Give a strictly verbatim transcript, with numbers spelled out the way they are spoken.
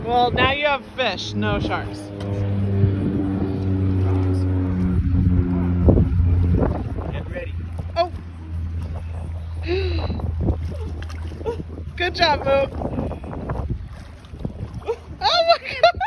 Well, now you have fish, no sharks. Get ready. Oh! Good job, Moo. Oh my God!